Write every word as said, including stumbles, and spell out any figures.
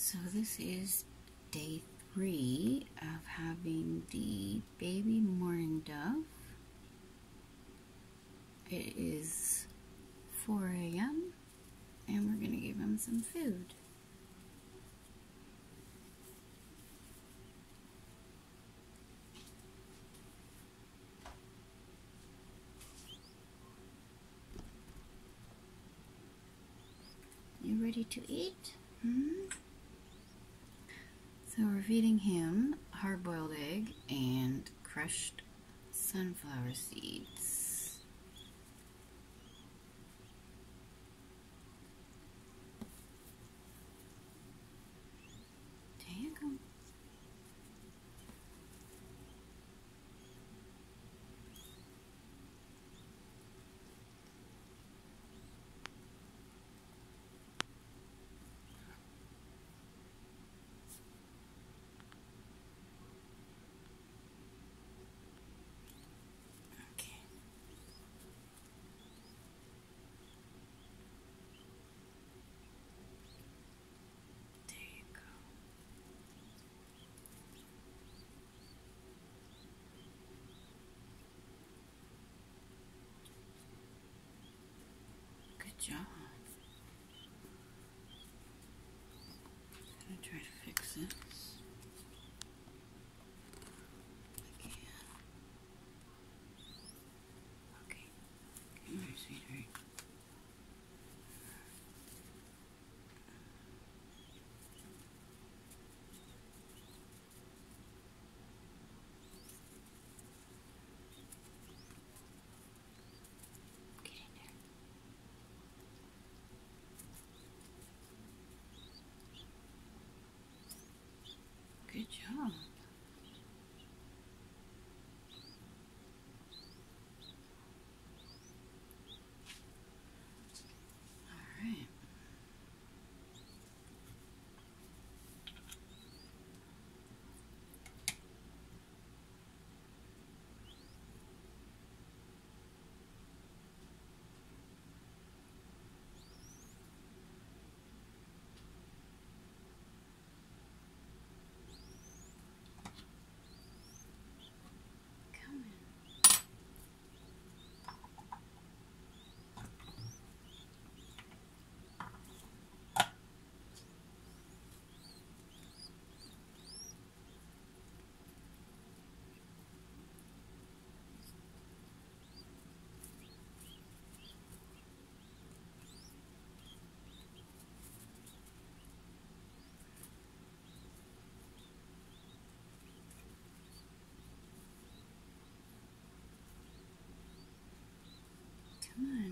So this is day three of having the baby mourning dove. It is four A M and we're going to give him some food. You ready to eat? Hmm? So we're feeding him hard-boiled egg and crushed sunflower seeds. There you go. Okay. There you go. Good job. I'm gonna try to fix this. I can. Okay. Come here, sweetheart. Get in there. Good job. All right. Come in. Come on.